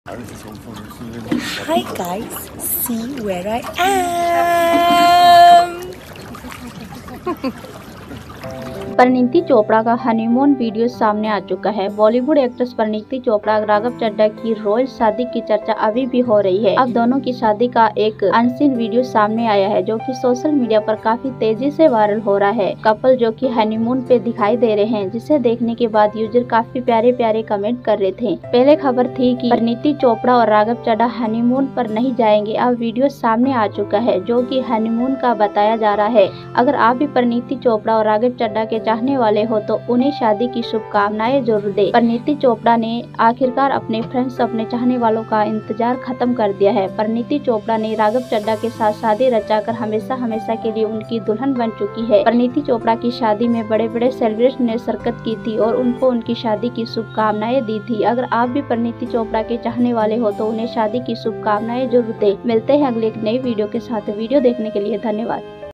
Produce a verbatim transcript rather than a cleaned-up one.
Hi guys, see where I am. Parineeti Chopra का honeymoon video सामने आ चुका है। बॉलीवुड एक्ट्रेस परिणीति चोपड़ा राघव चड्ढा की रॉयल शादी की चर्चा अभी भी हो रही है। अब दोनों की शादी का एक अनसीन वीडियो सामने आया है, जो कि सोशल मीडिया पर काफी तेजी से वायरल हो रहा है। कपल जो कि हनीमून पे दिखाई दे रहे हैं, जिसे देखने के बाद यूजर काफी प्यारे प्यारे कमेंट कर रहे थे। पहले खबर थी कि परिणीति चोपड़ा और राघव चड्ढा हनीमून पर नहीं जाएंगे। अब वीडियो सामने आ चुका है, जो कि हनीमून का बताया जा रहा है। अगर आप भी परिणीति चोपड़ा और राघव चड्ढा के चाहने वाले हो तो उन्हें शादी की शुभकामनाएं जरूर दे। परिणीति चोपड़ा ने आखिरकार अपने फ्रेंड्स अपने चाहने वालों का इंतजार खत्म कर दिया है। परिणीति चोपड़ा ने राघव चड्ढा के साथ शादी रचाकर हमेशा हमेशा के लिए उनकी दुल्हन बन चुकी है। परिणीति चोपड़ा की शादी में बड़े बड़े सेलिब्रिटी ने शिरकत की थी और उनको उनकी शादी की शुभकामनाएं दी थी। अगर आप भी परिणीति चोपड़ा के चाहने वाले हो तो उन्हें शादी की शुभकामनाएं जरूर दे। मिलते हैं अगले एक नई वीडियो के साथ। वीडियो देखने के लिए धन्यवाद।